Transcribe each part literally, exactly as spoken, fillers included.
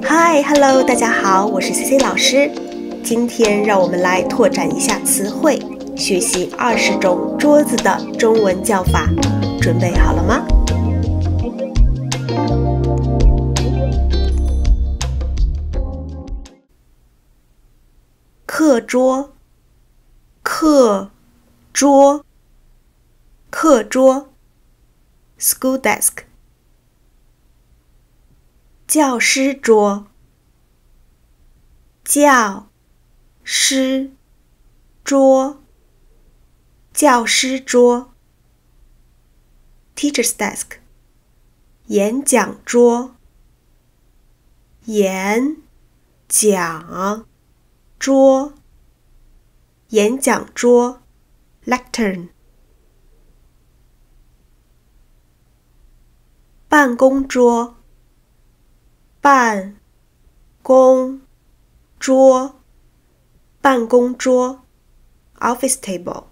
Hi, Hello， 大家好，我是 C C 老师。今天让我们来拓展一下词汇，学习二十种桌子的中文叫法。准备好了吗？课桌，课桌，课桌 ，school desk。教师桌，教师桌，教师桌 ，teacher's desk。演讲桌，演讲桌，演讲桌 ，lectern。办公桌，办公桌，办公桌 office table。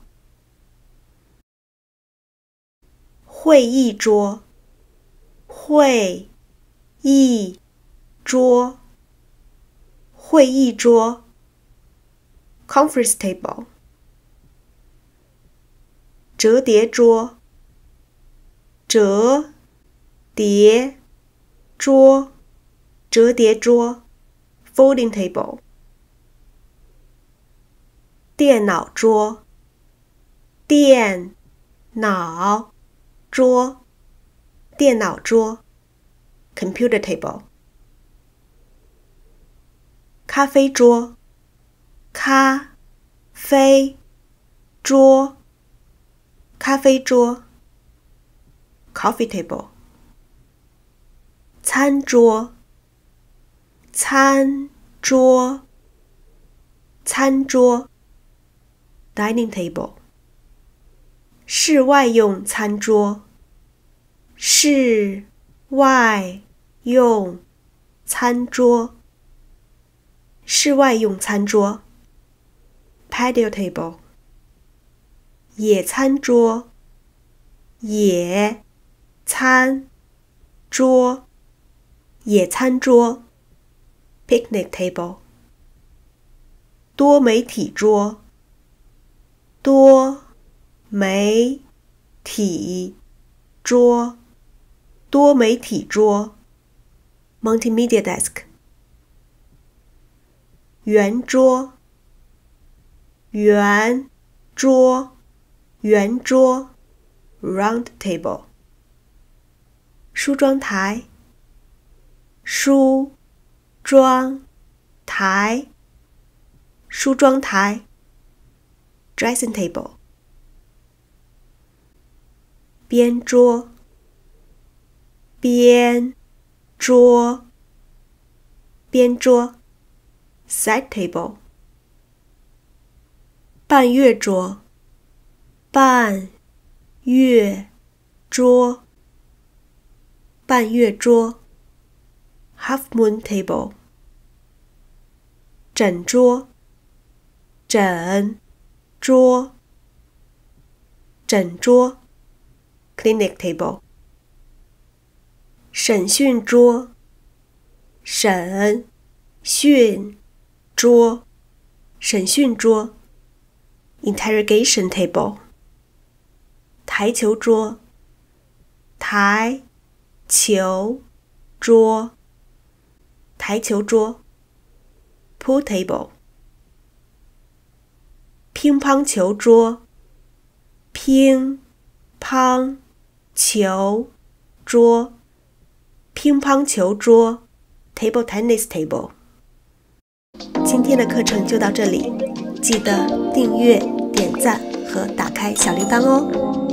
会议桌，会议桌，会议桌 conference table。折叠桌，折叠桌，折叠桌 folding table。电脑桌，电脑桌，电脑桌 computer table。咖啡桌，咖啡桌，咖啡桌 coffee table。餐桌，餐桌，餐桌 dining table。室外用餐桌，室外用餐桌，室外用餐桌 patio table。野餐桌，野餐桌，野餐桌 picnic table。多媒体桌，多媒体桌，多媒体桌 multimedia desk。圆桌，圆桌，圆桌 round table。梳妆台，梳妆台，梳妆台 dressing table。边桌，边桌，边桌 side table。半月桌，半月桌，半月桌 half moon table。枕桌，枕桌，枕桌 clinic table。审讯桌，审讯桌，审讯桌 interrogation table。台球桌，台球桌，台球桌 pool table。乒乓球桌，乒乓球桌，乒乓球桌 table tennis table。今天的课程就到这里，记得订阅、点赞和打开小铃铛哦。